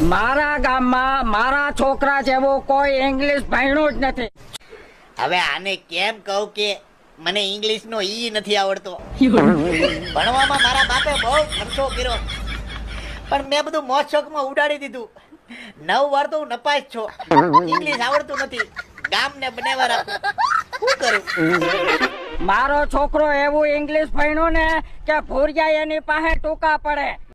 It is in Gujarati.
મારા ગામમાં મારા છોકરા જેવો કોઈ ઇંગ્લિશ ભણ્યું જ નથી. હવે આને કેમ કહું કે મને ઇંગ્લિશ નો ઈ નથી આવડતો. ભણવામાં મારા બાપે બહુ ખર્ચો કર્યો, પણ મેં બધું મોજ શોખમાં ઉડાડી દીધું. 9 વાર તો હું નપાસ છો. ઇંગ્લિશ આવડતું નથી, ગામને બનેવા રાખું. શું કરું? મારો છોકરો એવું ઇંગ્લિશ ભણ્યો ને કે ભૂરિયા એની પાસે ટૂંકા પડે.